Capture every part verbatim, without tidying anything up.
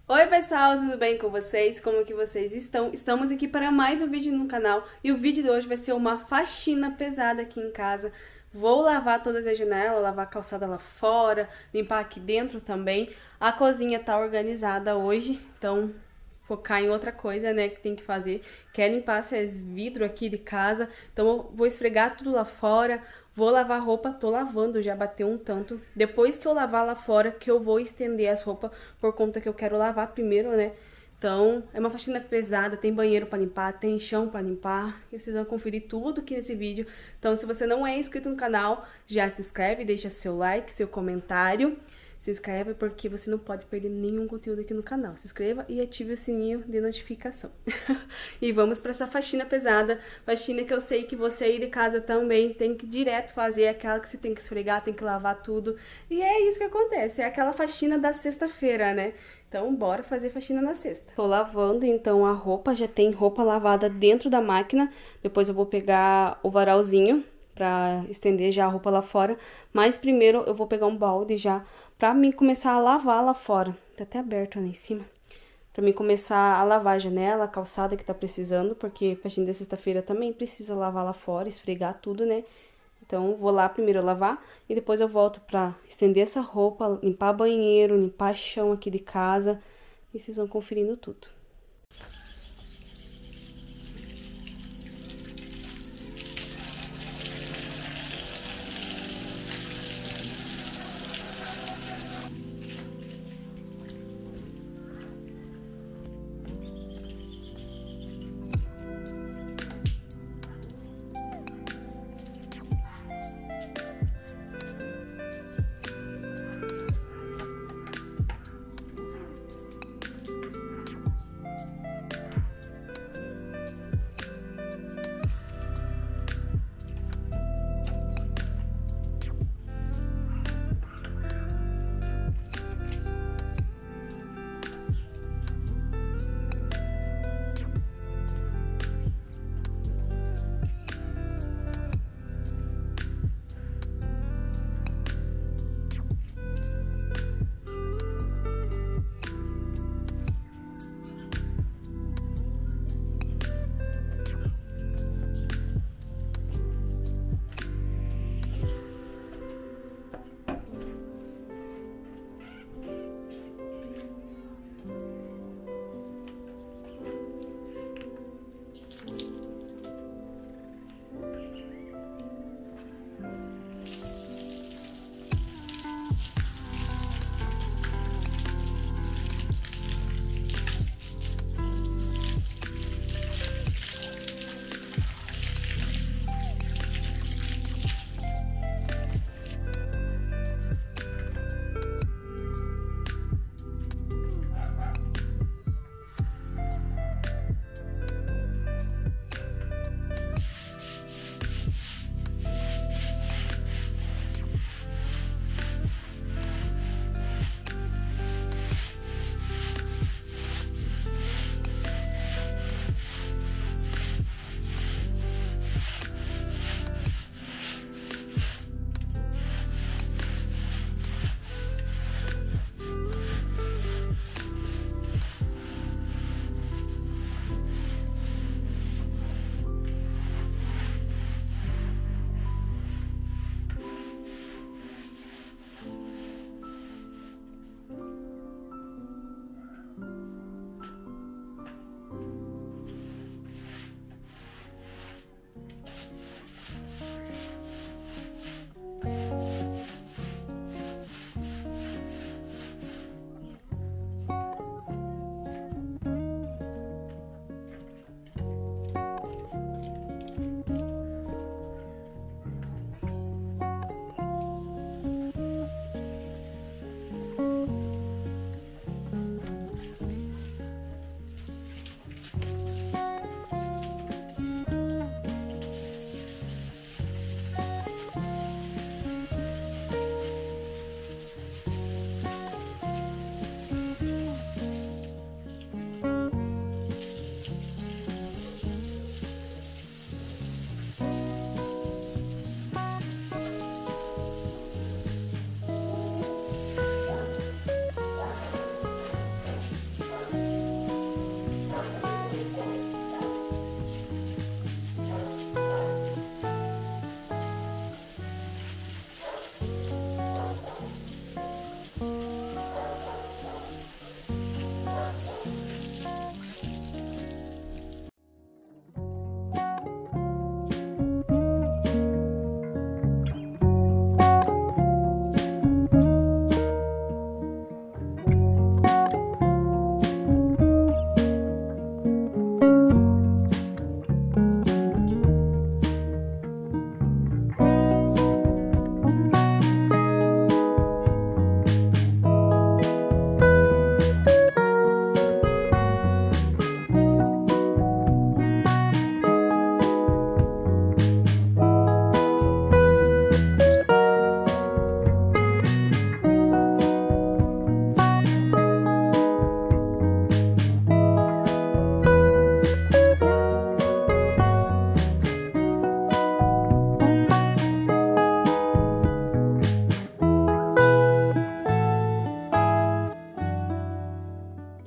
Oi pessoal, tudo bem com vocês? Como que vocês estão? Estamos aqui para mais um vídeo no canal e o vídeo de hoje vai ser uma faxina pesada aqui em casa. Vou lavar todas as janelas, lavar a calçada lá fora, limpar aqui dentro também. A cozinha tá organizada hoje, então focar em outra coisa, né, que tem que fazer. Quero limpar esses vidros aqui de casa, então eu vou esfregar tudo lá fora. Vou lavar roupa, tô lavando, já bateu um tanto. Depois que eu lavar lá fora, que eu vou estender as roupas, por conta que eu quero lavar primeiro, né? Então, é uma faxina pesada, tem banheiro pra limpar, tem chão pra limpar. E vocês vão conferir tudo aqui nesse vídeo. Então, se você não é inscrito no canal, já se inscreve, deixa seu like, seu comentário. Se inscreve porque você não pode perder nenhum conteúdo aqui no canal. Se inscreva e ative o sininho de notificação. E vamos para essa faxina pesada. Faxina que eu sei que você aí de casa também tem que direto fazer. Aquela que você tem que esfregar, tem que lavar tudo. E é isso que acontece. É aquela faxina da sexta-feira, né? Então, bora fazer faxina na sexta. Tô lavando, então, a roupa. Já tem roupa lavada dentro da máquina. Depois eu vou pegar o varalzinho pra estender já a roupa lá fora. Mas primeiro eu vou pegar um balde já pra mim começar a lavar lá fora. Tá até aberto ali em cima. Pra mim começar a lavar a janela, a calçada que tá precisando, porque faxina de sexta-feira também precisa lavar lá fora, esfregar tudo, né? Então, vou lá primeiro lavar e depois eu volto pra estender essa roupa, limpar banheiro, limpar chão aqui de casa. E vocês vão conferindo tudo.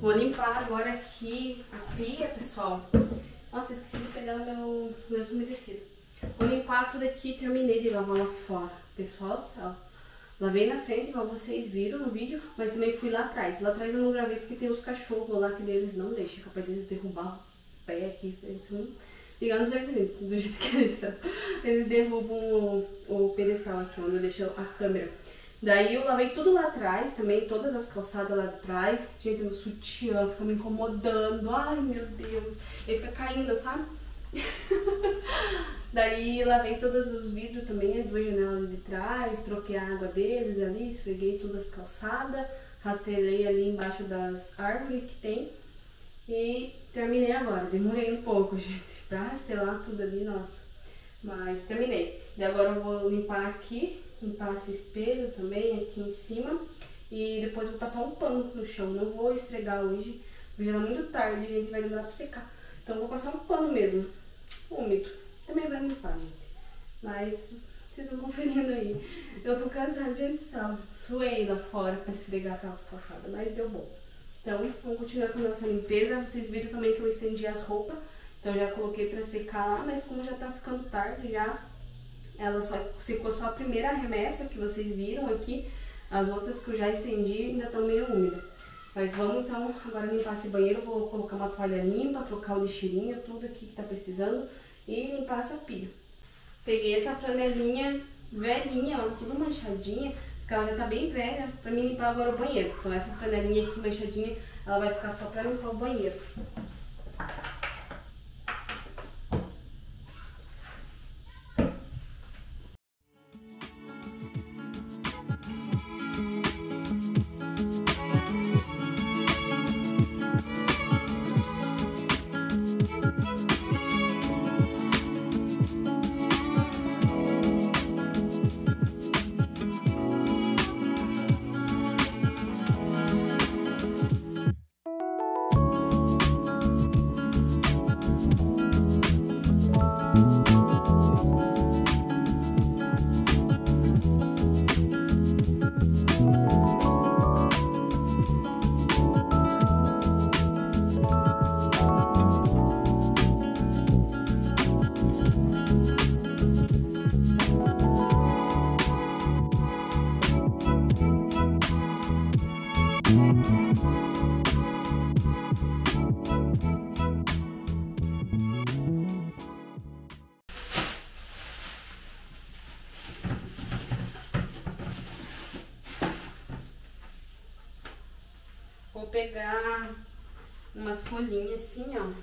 Vou limpar agora aqui a pia, pessoal. Nossa, esqueci de pegar o meu lenço umedecido. Vou limpar tudo aqui e terminei de lavar lá fora. Pessoal, ó, lavei na frente, igual vocês viram no vídeo, mas também fui lá atrás. Lá atrás eu não gravei porque tem os cachorros lá que eles não deixam, capaz deles derrubar o pé aqui. Eles vão ligar nos duzentos e vinte, do jeito que eles são. Eles derrubam o, o pedestal aqui, onde eu deixo a câmera. Daí eu lavei tudo lá atrás também, todas as calçadas lá de trás. Gente, meu sutiã fica me incomodando. Ai, meu Deus. Ele fica caindo, sabe? Daí lavei todos os vidros também, as duas janelas de trás. Troquei a água deles ali, esfreguei todas as calçadas. Rastelei ali embaixo das árvores que tem. E terminei agora. Demorei um pouco, gente, pra rastelar tudo ali, nossa. Mas terminei. E agora eu vou limpar aqui. Limpar esse espelho também aqui em cima. E depois vou passar um pano no chão. Não vou esfregar hoje, porque já é muito tarde, a gente vai demorar pra secar. Então vou passar um pano mesmo, úmido. Também vai limpar, gente. Mas vocês vão conferindo aí. Eu tô cansada, gente, sabe? Suei lá fora pra esfregar aquelas calçadas, mas deu bom. Então vamos continuar com a nossa limpeza. Vocês viram também que eu estendi as roupas. Então já coloquei pra secar lá, mas como já tá ficando tarde já... Ela só secou só a primeira remessa que vocês viram aqui. As outras que eu já estendi ainda estão meio úmidas. Mas vamos então agora limpar esse banheiro. Vou colocar uma toalha limpa, trocar o lixeirinho, tudo aqui que tá precisando. E limpar essa pia. Peguei essa franelinha velhinha, ó, tudo manchadinha. Porque ela já tá bem velha pra mim limpar agora o banheiro. Então essa franelinha aqui manchadinha, ela vai ficar só pra limpar o banheiro. Vou pegar umas folhinhas assim, ó,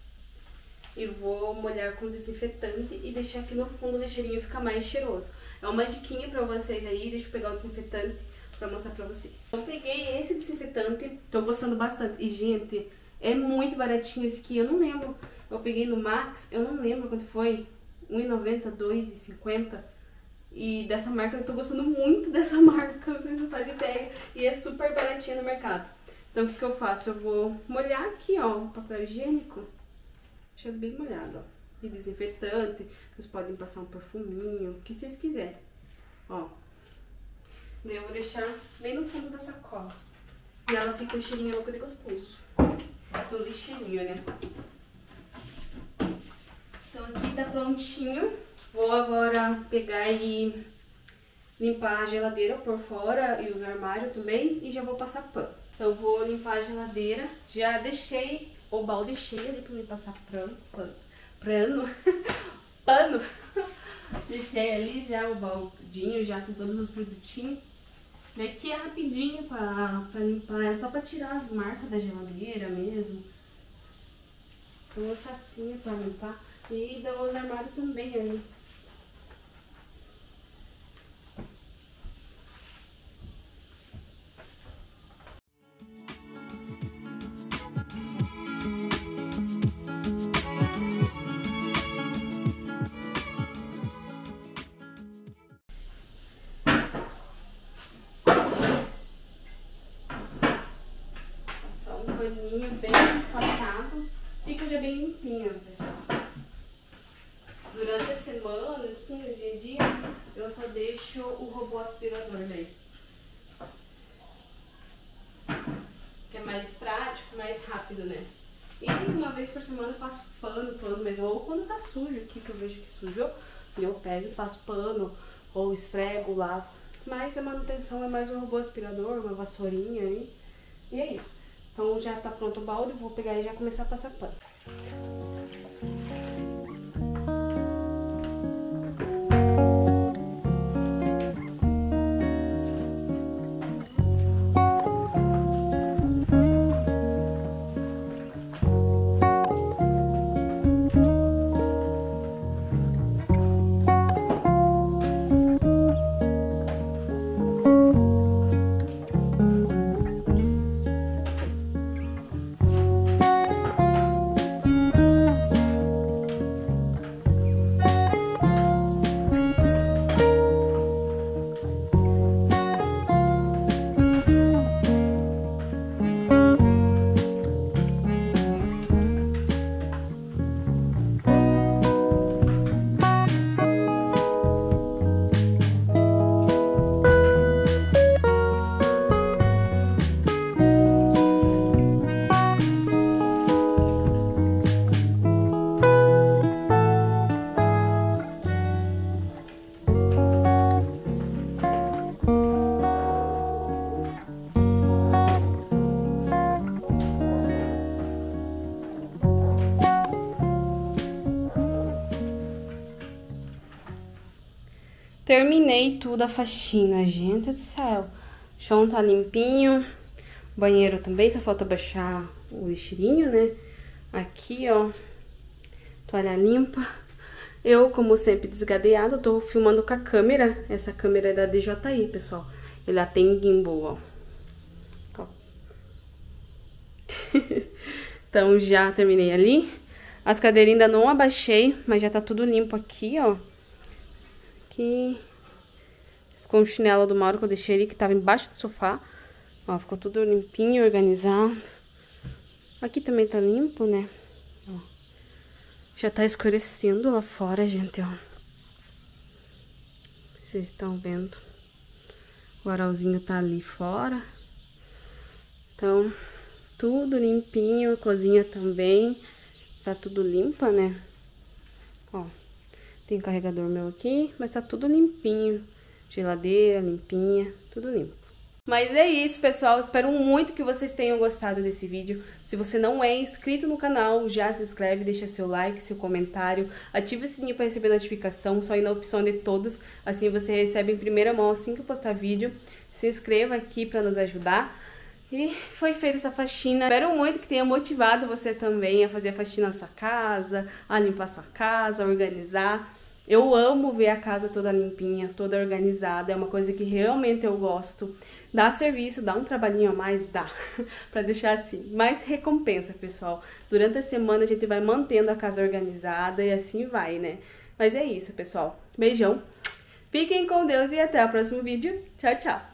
e vou molhar com desinfetante e deixar aqui no fundo o lixeirinho ficar mais cheiroso. É uma diquinha pra vocês aí, deixa eu pegar o desinfetante pra mostrar pra vocês. Eu peguei esse desinfetante, tô gostando bastante. E, gente, é muito baratinho esse aqui, eu não lembro. Eu peguei no Max, eu não lembro quanto foi, um real e noventa centavos, dois reais e cinquenta centavos. E dessa marca, eu tô gostando muito dessa marca, não sei se você faz ideia. E é super baratinha no mercado. Então, o que que eu faço? Eu vou molhar aqui, ó, o papel higiênico. Deixa bem molhado, ó. E desinfetante. Vocês podem passar um perfuminho, o que vocês quiserem. Ó. Daí eu vou deixar bem no fundo da sacola. E ela fica um cheirinho louco de gostoso. No lixeirinho, né? Então, aqui tá prontinho. Vou agora pegar e limpar a geladeira por fora e os armários também. E já vou passar pano. Então, vou limpar a geladeira. Já deixei o balde cheio pra me passar pano. Pano. Pano. Pano. Deixei ali já o baldinho, já com todos os produtinhos. Aqui é rapidinho pra, pra limpar. É só pra tirar as marcas da geladeira mesmo. Então, é facinho pra limpar. E dá os armários também ali. Paninho bem passado, fica já bem limpinho, pessoal. Durante a semana, assim, no dia a dia, eu só deixo o robô aspirador aí. Que é mais prático, mais rápido, né? E uma vez por semana eu passo pano, pano mesmo. Ou quando tá sujo aqui, que eu vejo que sujou, eu pego e passo pano, ou esfrego, lavo. Mas a manutenção é mais um robô aspirador, uma vassourinha aí. E é isso. Então já tá pronto o balde, vou pegar e já começar a passar pano. Terminei tudo a faxina, gente do céu. O chão tá limpinho. Banheiro também, só falta baixar o lixeirinho, né? Aqui, ó. Toalha limpa. Eu, como sempre, desgadeada, tô filmando com a câmera. Essa câmera é da D J I, pessoal. Ela tem gimbal, ó. ó. Então, já terminei ali. As cadeiras ainda não abaixei, mas já tá tudo limpo aqui, ó. Aqui ficou um chinelo do Mauro que eu deixei ali, que tava embaixo do sofá. Ó, ficou tudo limpinho, organizado. Aqui também tá limpo, né? Ó, já tá escurecendo lá fora, gente, ó. Vocês estão vendo. O varalzinho tá ali fora. Então, tudo limpinho. A cozinha também tá tudo limpa, né? Ó. Tem carregador meu aqui, mas tá tudo limpinho. Geladeira limpinha, tudo limpo. Mas é isso, pessoal. Espero muito que vocês tenham gostado desse vídeo. Se você não é inscrito no canal, já se inscreve, deixa seu like, seu comentário. Ative o sininho para receber notificação, só ir na opção de todos. Assim você recebe em primeira mão assim que eu postar vídeo. Se inscreva aqui para nos ajudar. E foi feita essa faxina. Espero muito que tenha motivado você também a fazer a faxina na sua casa, a limpar a sua casa, a organizar. Eu amo ver a casa toda limpinha, toda organizada. É uma coisa que realmente eu gosto. Dá serviço, dá um trabalhinho a mais, dá. Pra deixar assim. Mas recompensa, pessoal. Durante a semana a gente vai mantendo a casa organizada e assim vai, né? Mas é isso, pessoal. Beijão. Fiquem com Deus e até o próximo vídeo. Tchau, tchau.